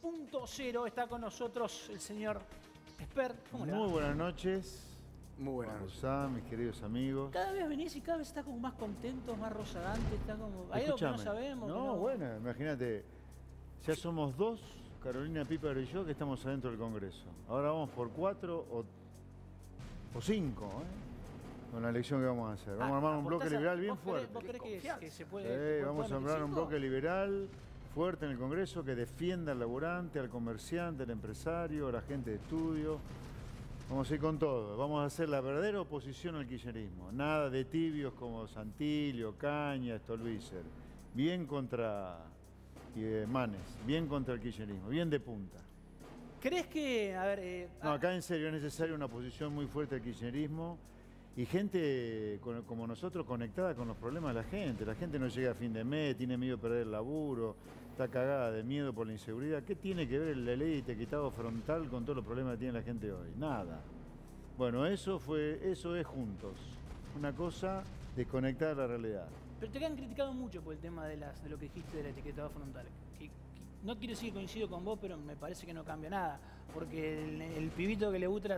2.0. Está con nosotros el señor Esper. ¿Cómo le va? Muy buenas noches. Muy buenas noches. Mis queridos amigos. Cada vez venís y cada vez está como más contento, más rozagante. Está como... Hay algo que no sabemos. No, bueno, imagínate. Ya somos dos, Carolina Píparo y yo, que estamos adentro del Congreso. Ahora vamos por 4 o 5, con la elección que vamos a hacer. Vamos a armar un bloque liberal bien fuerte. ¿Vos crees que se puede? Vamos a armar un bloque liberal fuerte en el Congreso que defienda al laburante, al comerciante, al empresario, a la gente de estudio. Vamos a ir con todo. Vamos a hacer la verdadera oposición al kirchnerismo. Nada de tibios como Santillo, Caña, Stolbizer. Bien contra Manes, bien contra el kirchnerismo, bien de punta. ¿Crees que, a ver... No, acá en serio es necesaria una oposición muy fuerte al kirchnerismo y gente como nosotros conectada con los problemas de la gente. La gente no llega a fin de mes, tiene miedo de perder el laburo, está cagada de miedo por la inseguridad. ¿Qué tiene que ver la ley de etiquetado frontal con todos los problemas que tiene la gente hoy? Nada. Bueno, eso es juntos. Una cosa desconectada de la realidad. Pero te han criticado mucho por el tema de lo que dijiste del etiquetado frontal. No quiero decir que coincido con vos, pero me parece que no cambia nada. Porque el pibito que le gusta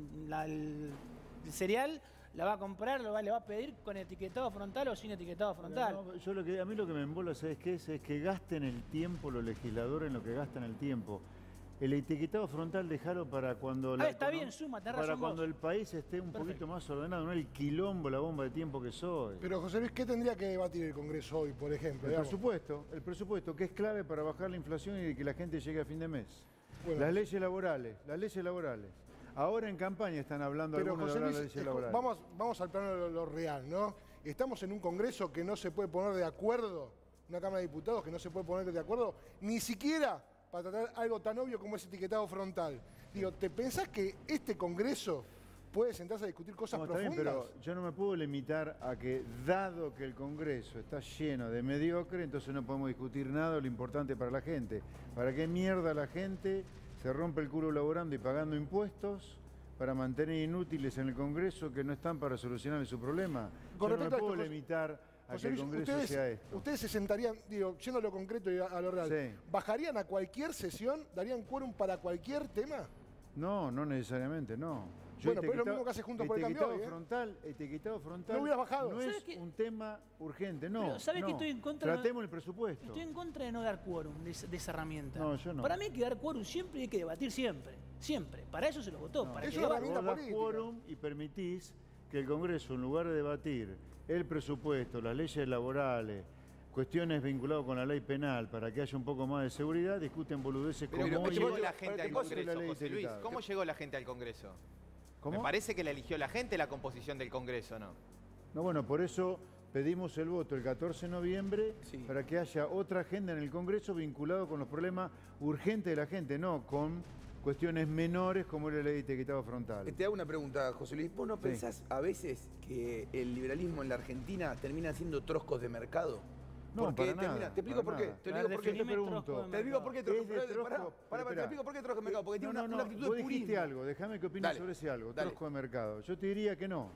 el cereal, la va a comprar, le va a pedir con etiquetado frontal o sin etiquetado frontal. No, a mí lo que me embola, ¿sabes qué es? Es que gasten el tiempo los legisladores en lo que gastan el tiempo. El etiquetado frontal dejalo para cuando está bien, suma, tenés razón cuando vos. el país esté un poquito más ordenado, no el quilombo, la bomba de tiempo que soy. Pero José Luis, ¿qué tendría que debatir el Congreso hoy, por ejemplo? El presupuesto, que es clave para bajar la inflación y que la gente llegue a fin de mes. Bueno, las leyes laborales. Ahora en campaña están hablando algunos de las leyes laborales. Vamos al plano de lo real, ¿no? Estamos en un Congreso que no se puede poner de acuerdo, una Cámara de Diputados que no se puede poner de acuerdo, ni siquiera para tratar algo tan obvio como ese etiquetado frontal. Digo, ¿te pensás que este Congreso puede sentarse a discutir cosas profundas? Está bien, pero yo no me puedo limitar a que, dado que el Congreso está lleno de mediocre, entonces no podemos discutir nada de lo importante para la gente. ¿Para qué mierda la gente se rompe el culo laborando y pagando impuestos para mantener inútiles en el Congreso que no están para solucionar su problema? Yo no me puedo limitar a que el Congreso sea esto. Ustedes se sentarían, digo, yendo a lo concreto y a lo real, sí. ¿Bajarían a cualquier sesión? ¿Darían quórum para cualquier tema? No, no necesariamente, no. Bueno, pero es lo mismo que hace Juntos por el Cambio hoy, Etiquetado frontal no hubieras bajado. No es un tema urgente, no. ¿Sabes que estoy en contra? Tratemos el presupuesto. Estoy en contra de no dar quórum de esa herramienta. No, yo no. Para mí hay que dar quórum siempre y hay que debatir siempre. Siempre. Para eso se lo votó. No, para eso que es una herramienta vos das política. quórum y permitís que el Congreso, en lugar de debatir el presupuesto, las leyes laborales, cuestiones vinculadas con la ley penal para que haya un poco más de seguridad, discuten boludeces como ¿Cómo hoy. llegó la gente al la Congreso, ley José Luis? etiquetada. ¿Cómo llegó la gente al Congreso? ¿Cómo? Me parece que la eligió la gente la composición del Congreso, ¿no? No, bueno, por eso pedimos el voto el 14 de noviembre para que haya otra agenda en el Congreso vinculado con los problemas urgentes de la gente, no con cuestiones menores como la ley de etiquetado frontal. Te hago una pregunta, José Luis. ¿Vos no pensás a veces que el liberalismo en la Argentina termina siendo troscos de mercado? No, porque para nada. Te explico por qué. Te digo por qué. Te pregunto. Te digo por qué Es de trosco. trosco. Te explico por qué trosco de mercado. Porque tiene una actitud vos de dijiste purismo. algo, déjame que opines sobre ese algo, dale. trosco de mercado. Yo te diría que no.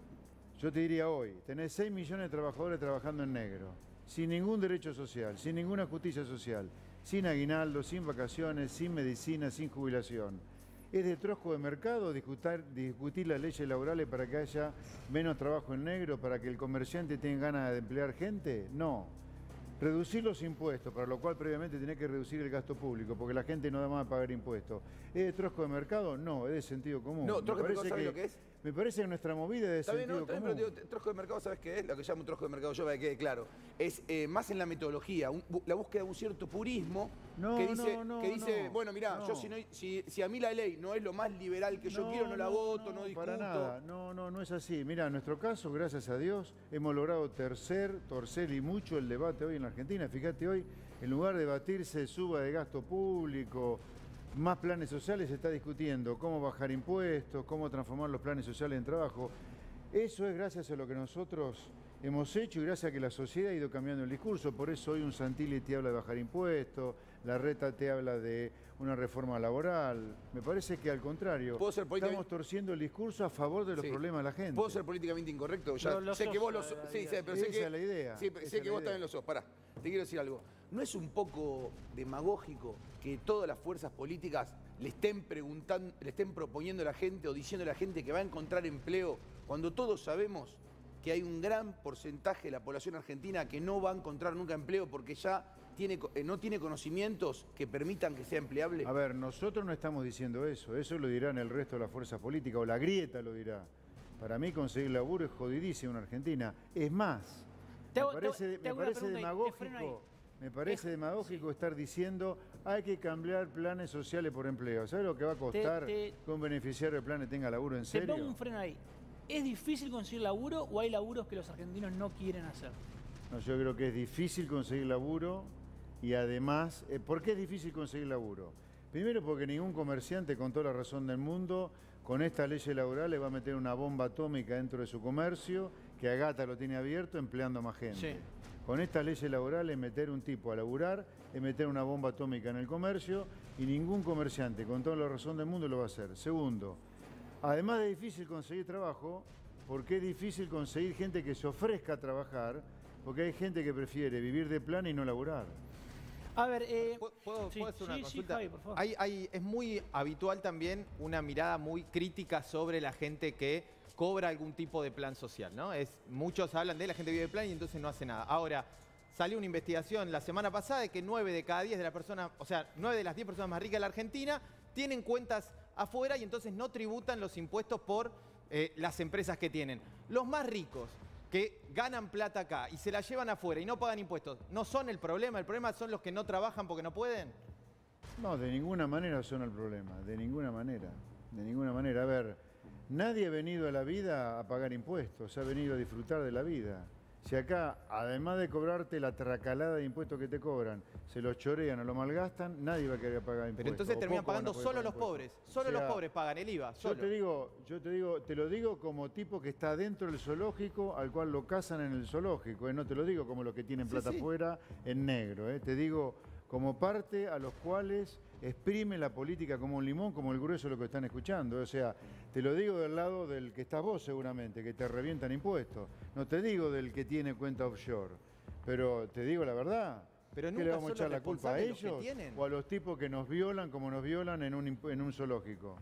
Yo te diría hoy, tenés 6 millones de trabajadores trabajando en negro, sin ningún derecho social, sin ninguna justicia social, sin aguinaldo, sin vacaciones, sin medicina, sin jubilación. ¿Es de trosco de mercado discutir las leyes laborales para que haya menos trabajo en negro, para que el comerciante tenga ganas de emplear gente? No. Reducir los impuestos, para lo cual previamente tenés que reducir el gasto público, porque la gente no da más a pagar impuestos. ¿Es de trosco de mercado? No, es de sentido común. No, trosco de mercado, ¿sabes lo que es? Me parece que nuestra movida es de sentido común. Pero digo, trosco de mercado, ¿sabes qué es? Lo que llamo un trosco de mercado yo, para que quede claro. Es más en la metodología, la búsqueda de un cierto purismo que dice, bueno, mirá, yo si a mí la ley no es lo más liberal que yo quiero, no la voto, no discuto. Para nada, no es así. Mirá, en nuestro caso, gracias a Dios, hemos logrado torcer y mucho el debate hoy en la Argentina. Fíjate hoy, en lugar de debatirse suba de gasto público, más planes sociales, se está discutiendo cómo bajar impuestos, cómo transformar los planes sociales en trabajo. Eso es gracias a lo que nosotros hemos hecho y gracias a que la sociedad ha ido cambiando el discurso. Por eso hoy un Santilli te habla de bajar impuestos, la Reta te habla de una reforma laboral. Me parece que al contrario, estamos torciendo el discurso a favor de los problemas de la gente. ¿Puedo ser políticamente incorrecto? Ya sé que vos lo sos. Sí, pero sé que esa es la idea. Sí, sé que vos también lo sos. Pará. te quiero decir algo. ¿No es un poco demagógico que todas las fuerzas políticas le estén preguntando, le estén proponiendo a la gente o diciendo a la gente que va a encontrar empleo cuando todos sabemos que hay un gran porcentaje de la población argentina que no va a encontrar nunca empleo porque ya no tiene conocimientos que permitan que sea empleable? A ver, nosotros no estamos diciendo eso. Eso lo dirán el resto de las fuerzas políticas o la grieta lo dirá. Para mí conseguir laburo es jodidísimo en Argentina. Es más, me parece demagógico estar diciendo hay que cambiar planes sociales por empleo. ¿Sabes lo que va a costar que un beneficiario de planes tenga laburo en serio? Te pongo un freno ahí. ¿Es difícil conseguir laburo o hay laburos que los argentinos no quieren hacer? No, yo creo que es difícil conseguir laburo y además, ¿por qué es difícil conseguir laburo? Primero porque ningún comerciante, con toda la razón del mundo, con esta ley laboral le va a meter una bomba atómica dentro de su comercio que a gata lo tiene abierto empleando a más gente. Sí. Con esta ley laboral es meter un tipo a laburar, es meter una bomba atómica en el comercio y ningún comerciante, con toda la razón del mundo, lo va a hacer. Segundo, además de difícil conseguir trabajo, porque es difícil conseguir gente que se ofrezca a trabajar, porque hay gente que prefiere vivir de plan y no laburar. A ver, ¿Puedo hacer una consulta? Javi, por favor. Es muy habitual también una mirada muy crítica sobre la gente que cobra algún tipo de plan social, ¿no? Muchos hablan de la gente vive de plan y entonces no hace nada. Ahora, salió una investigación la semana pasada de que 9 de cada 10 de las personas, o sea, 9 de las 10 personas más ricas de la Argentina tienen cuentas afuera y entonces no tributan los impuestos por las empresas que tienen. Los más ricos que ganan plata acá y se la llevan afuera y no pagan impuestos, ¿no son el problema son los que no trabajan porque no pueden? No, de ninguna manera son el problema, de ninguna manera. A ver, nadie ha venido a la vida a pagar impuestos, ha venido a disfrutar de la vida. Si acá, además de cobrarte la tracalada de impuestos que te cobran, se los chorean o lo malgastan, nadie va a querer pagar impuestos. Pero entonces terminan pagando solo los pobres. Solo los pobres pagan el IVA. Solo. Te lo digo como tipo que está dentro del zoológico, al cual lo cazan en el zoológico. No te lo digo como los que tienen plata afuera en negro. Te digo como parte a los cuales exprime la política como un limón, como el grueso de lo que están escuchando. O sea, te lo digo del lado del que estás vos seguramente, que te revientan impuestos. No te digo del que tiene cuenta offshore, pero te digo la verdad. Pero ¿Qué le vamos a echar la culpa a ellos o a los tipos que nos violan como nos violan en un zoológico?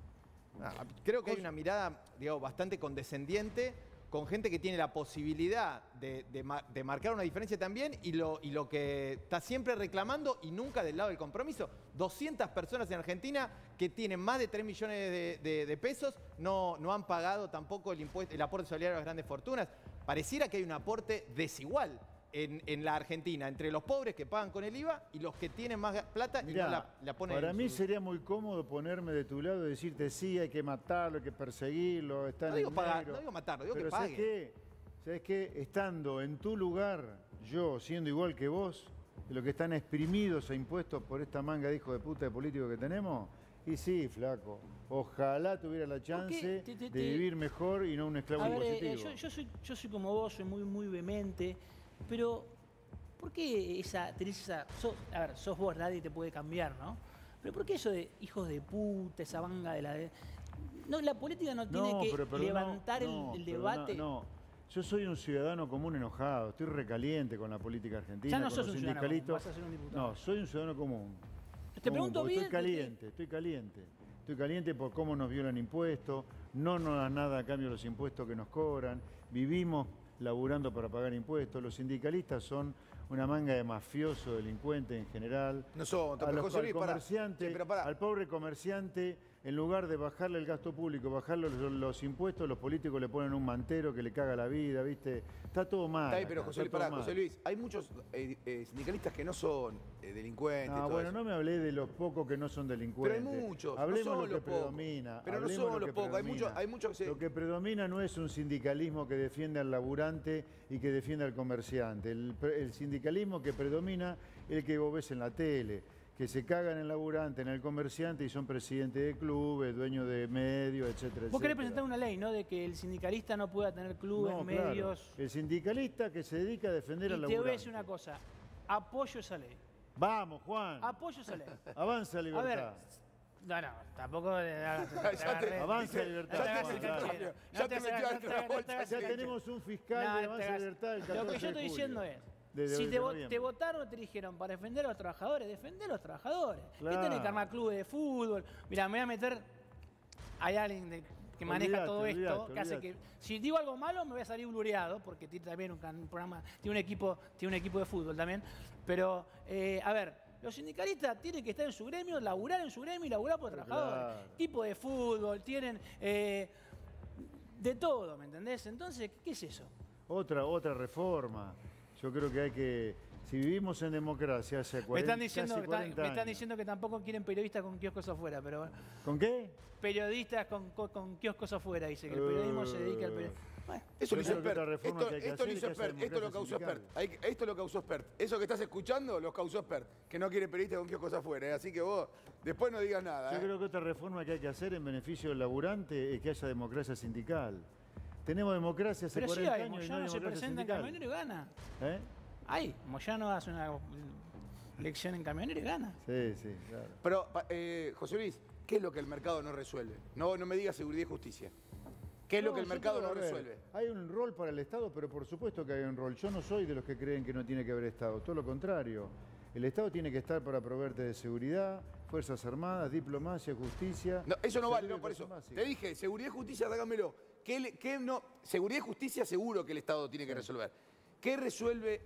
Creo que hay una mirada, bastante condescendiente con gente que tiene la posibilidad de marcar una diferencia también y lo que está siempre reclamando y nunca del lado del compromiso. 200 personas en Argentina que tienen más de 3 millones de pesos no han pagado tampoco el aporte solidario a las grandes fortunas. Pareciera que hay un aporte desigual en la Argentina entre los pobres que pagan con el IVA y los que tienen más plata. Mirá, y no la ponen. Para mí sería muy cómodo ponerme de tu lado y decirte sí, hay que matarlo, hay que perseguirlo, está no en digo el pagar, negro. no digo matarlo, digo Pero que pague. ¿sabes qué? Estando en tu lugar, yo siendo igual que vos, de los que están exprimidos e impuestos por esta manga de hijos de puta de políticos que tenemos, y sí, flaco, ojalá tuviera la chance de vivir mejor y no un esclavo impositivo. Yo soy como vos, soy muy vehemente, pero ¿por qué sos vos, nadie te puede cambiar, ¿no? Pero ¿por qué eso de hijos de puta, esa manga de la... No, la política no tiene que levantar el debate. No, yo soy un ciudadano común enojado, estoy recaliente con la política argentina. Ya no sos un ciudadano común, vas a ser un diputado. No, soy un ciudadano común. Te pregunto bien. Estoy caliente por cómo nos violan impuestos, no nos dan nada a cambio de los impuestos que nos cobran, vivimos laburando para pagar impuestos, los sindicalistas son una manga de mafiosos, delincuentes en general. No son, al pobre comerciante, en lugar de bajarle el gasto público, bajarle los impuestos, los políticos le ponen un mantero que le caga la vida, ¿viste? Está todo mal. Está ahí, pero José Luis, hay muchos sindicalistas que no son delincuentes. No, bueno, no me hablé de los pocos que no son delincuentes. Pero hay muchos. Hablemos no de lo que predomina. Pero no son los pocos, hay muchos que Lo que predomina no es un sindicalismo que defiende al laburante y que defiende al comerciante. El sindicalismo que predomina es el que vos ves en la tele, que se cagan en el laburante, en el comerciante y son presidentes de clubes, dueños de medios, etcétera. Vos querés presentar una ley, ¿no? De que el sindicalista no pueda tener clubes, medios... Claro. El sindicalista que se dedica a defender al laburante. Y te voy a decir una cosa, apoyo esa ley. Vamos, Juan. Apoyo esa ley. Avanza libertad. A ver, tampoco... Avanza libertad. Ya te metió al trabajo. Ya tenemos un fiscal de Avanza Libertad el 14 de julio. Lo que yo estoy diciendo es, Si te votaron o te eligieron para defender a los trabajadores, defender a los trabajadores. Claro. ¿Qué tenés que armar clubes de fútbol? Mirá, me voy a meter... Hay alguien que maneja todo esto, que hace que... Si digo algo malo, me voy a salir blureado, porque tiene también un programa, tiene un equipo de fútbol también. Pero, a ver, los sindicalistas tienen que estar en su gremio, laburar en su gremio y laburar por los trabajadores. Claro. Equipo de fútbol, tienen de todo, ¿me entendés? Entonces, ¿qué es eso? Otra reforma. Yo creo que hay que... Si vivimos en democracia hace 40 me están diciendo que tampoco quieren periodistas con kioscos afuera, pero... ¿Con qué? Periodistas con kioscos afuera, dice que el periodismo se dedica al periodismo. Bueno, eso lo hizo Expert. Esto lo causó Expert. Esto lo causó Expert. Eso que estás escuchando lo causó Expert. Que no quiere periodistas con kioscos afuera. Así que vos después no digas nada. Yo creo que otra reforma que hay que hacer en beneficio del laburante es que haya democracia sindical. Tenemos democracia hace 40 años y no hay Moyano se democracia presenta en sindical. Camionero y gana. ¿Eh? Ay, Moyano hace una elección en Camionero y gana. Sí, claro. Pero, José Luis, ¿qué es lo que el mercado no resuelve? No me digas seguridad y justicia. ¿Qué es lo que el mercado no resuelve? Hay un rol para el Estado, pero por supuesto que hay un rol. Yo no soy de los que creen que no tiene que haber Estado, todo lo contrario. El Estado tiene que estar para proveerte de seguridad, Fuerzas Armadas, diplomacia, justicia. No, eso no vale, no, por eso. Te dije, seguridad y justicia, dágamelo. Seguridad y justicia seguro que el Estado tiene que resolver. ¿Qué resuelve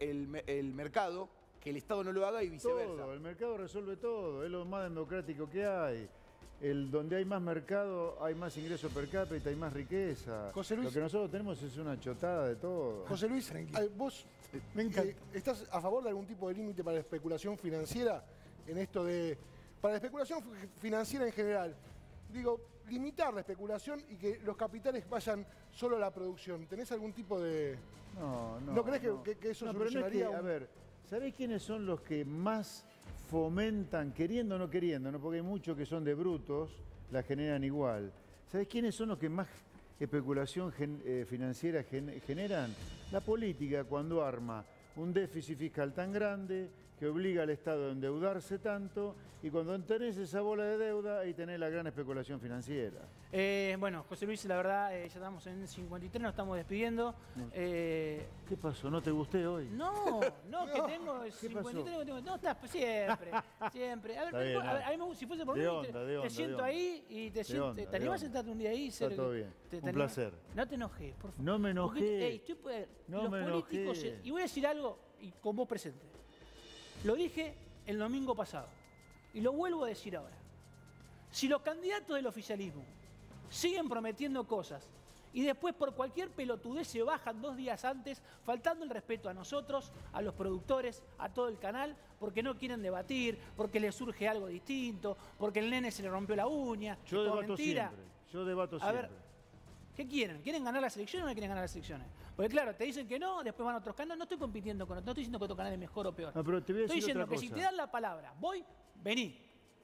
el mercado que el Estado no lo haga y viceversa? Todo, el mercado resuelve todo, es lo más democrático que hay. Donde hay más mercado, hay más ingreso per cápita, hay más riqueza. José Luis, lo que nosotros tenemos es una chotada de todo. José Luis, vos ¿estás a favor de algún tipo de límite para la especulación financiera? En esto de... Para la especulación financiera en general. Digo, limitar la especulación y que los capitales vayan solo a la producción. ¿Tenés algún tipo de...? ¿No crees que eso solucionaría? No es que, a ver, ¿sabés quiénes son los que más fomentan, queriendo o no queriendo, ¿no? Porque hay muchos que son de brutos, la generan igual? ¿Sabés quiénes son los que más especulación financiera generan? La política, cuando arma un déficit fiscal tan grande que obliga al Estado a endeudarse tanto, y cuando tenés esa bola de deuda, ahí tenés la gran especulación financiera. Bueno, José Luis, la verdad, ya estamos en 53, nos estamos despidiendo. ¿Qué pasó? ¿No te gusté hoy? No, que tengo 53, no, estás siempre. A ver, si fuese por mí, te siento ahí y te animás a sentarte un día ahí. Está todo bien, un placer. No te enojes, por favor. No me enojé. Los políticos, y voy a decir algo, y con vos presente. Lo dije el domingo pasado y lo vuelvo a decir ahora. Si los candidatos del oficialismo siguen prometiendo cosas y después por cualquier pelotudez se bajan 2 días antes, faltando el respeto a nosotros, a los productores, a todo el canal, porque no quieren debatir, porque les surge algo distinto, porque el nene se le rompió la uña. Yo debato siempre. A ver, ¿qué quieren? ¿Quieren ganar las elecciones o no quieren ganar las elecciones? Porque claro, te dicen que no, después van a otros canales. No estoy compitiendo con otros, no estoy diciendo que otro canal es mejor o peor. No, pero te voy a estoy decir diciendo otra que cosa. si te dan la palabra, vení.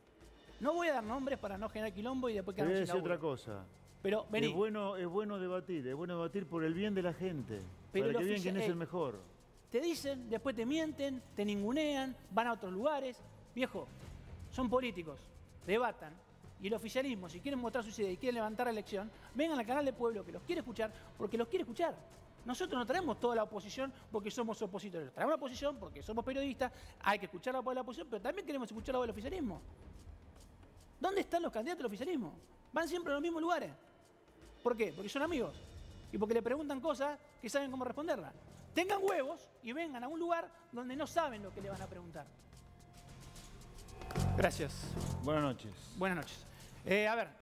No voy a dar nombres para no generar quilombo y después quedarnos sin laburo. Te voy a decir otra cosa. Pero vení. Es bueno debatir por el bien de la gente. Pero para que vean quién es el mejor. Te dicen, después te mienten, te ningunean, van a otros lugares. Viejo, son políticos, debatan. Y el oficialismo, si quieren mostrar sus ideas y quieren levantar la elección, vengan al canal de Pueblo que los quiere escuchar, porque los quiere escuchar. Nosotros no traemos toda la oposición porque somos opositores. Traemos la oposición porque somos periodistas, hay que escuchar la voz de la oposición, pero también queremos escuchar la voz del oficialismo. ¿Dónde están los candidatos del oficialismo? Van siempre a los mismos lugares. ¿Por qué? Porque son amigos. Y porque le preguntan cosas que saben cómo responderlas. Tengan huevos y vengan a un lugar donde no saben lo que le van a preguntar. Gracias. Buenas noches. Buenas noches. A ver.